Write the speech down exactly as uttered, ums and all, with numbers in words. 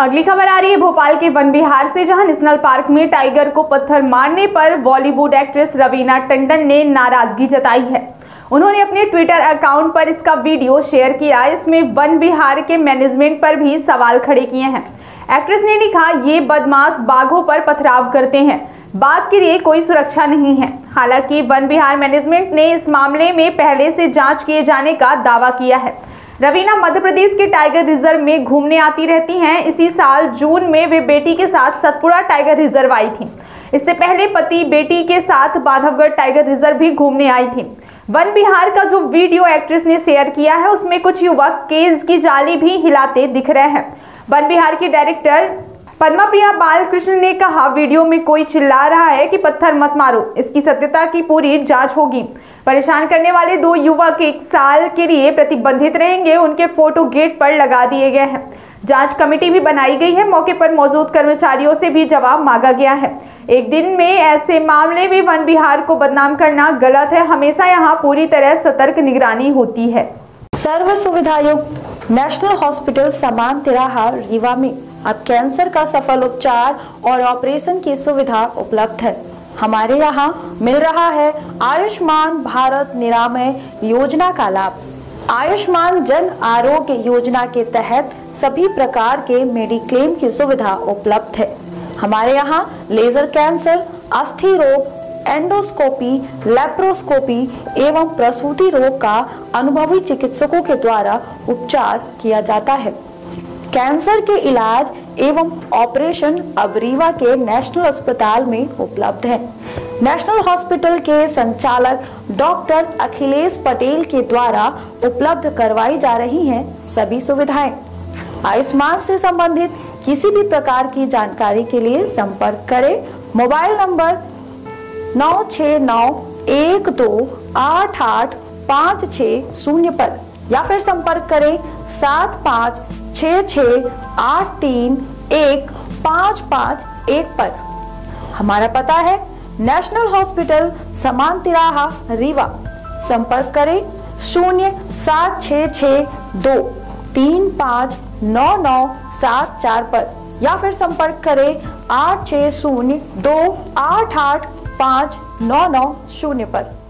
अगली खबर आ रही है भोपाल के वन विहार से, जहां नेशनल पार्क में टाइगर को पत्थर मारने पर बॉलीवुड एक्ट्रेस रवीना टंडन ने नाराजगी जताई है। उन्होंने अपने ट्विटर अकाउंट पर इसका वीडियो शेयर किया। इसमें वन विहार के मैनेजमेंट पर भी सवाल खड़े किए हैं। एक्ट्रेस ने लिखा, ये बदमाश बाघों पर पथराव करते हैं, बाघ के लिए कोई सुरक्षा नहीं है। हालांकि वन विहार मैनेजमेंट ने इस मामले में पहले से जांच किए जाने का दावा किया है। रवीना मध्य प्रदेश के टाइगर रिजर्व में घूमने आती रहती हैं। इसी साल जून में वे बेटी के साथ सतपुड़ा टाइगर रिजर्व आई थी। इससे पहले पति बेटी के साथ बांधवगढ़ टाइगर रिजर्व भी घूमने आई थी। वन विहार का जो वीडियो एक्ट्रेस ने शेयर किया है, उसमें कुछ युवक केज की जाली भी हिलाते दिख रहे हैं। वन विहार की डायरेक्टर पद्मा प्रिया बालकृष्ण ने कहा, वीडियो में कोई चिल्ला रहा है कि पत्थर मत मारो, इसकी सत्यता की पूरी जांच होगी। परेशान करने वाले दो युवक एक साल के लिए प्रतिबंधित रहेंगे। उनके फोटो गेट पर लगा दिए गए हैं। जांच कमेटी भी बनाई गई है। मौके पर मौजूद कर्मचारियों से भी जवाब मांगा गया है। एक दिन में ऐसे मामले में वन विहार को बदनाम करना गलत है। हमेशा यहाँ पूरी तरह सतर्क निगरानी होती है। सर्व सुविधायुक्त नेशनल हॉस्पिटल समान तिराहा रीवा में अब कैंसर का सफल उपचार और ऑपरेशन की सुविधा उपलब्ध है। हमारे यहाँ मिल रहा है आयुष्मान भारत निरामय योजना का लाभ। आयुष्मान जन आरोग्य योजना के तहत सभी प्रकार के मेडिक्लेम की सुविधा उपलब्ध है। हमारे यहाँ लेजर कैंसर, अस्थि रोग, एंडोस्कोपी, लेप्रोस्कोपी एवं प्रसूति रोग का अनुभवी चिकित्सकों के द्वारा उपचार किया जाता है। कैंसर के इलाज एवं ऑपरेशन अब रीवा के नेशनल अस्पताल में उपलब्ध है। नेशनल हॉस्पिटल के संचालक डॉक्टर अखिलेश पटेल के द्वारा उपलब्ध करवाई जा रही हैं सभी सुविधाएं। आयुष्मान से संबंधित किसी भी प्रकार की जानकारी के लिए संपर्क करें मोबाइल नंबर नौ छः नौ एक दो आठ आठ पाँच छः शून्य पर, या फिर संपर्क करें सात पाँच छः छः आठ तीन एक पाँच पाँच एक पर। हमारा पता है नेशनल हॉस्पिटल समान तिराहा रीवा। संपर्क करें शून्य सात छः छः दो तीन पाँच नौ नौ सात चार पर, या फिर संपर्क करें आठ छः शून्य दो आठ आठ पाँच नौ नौ शून्य पर।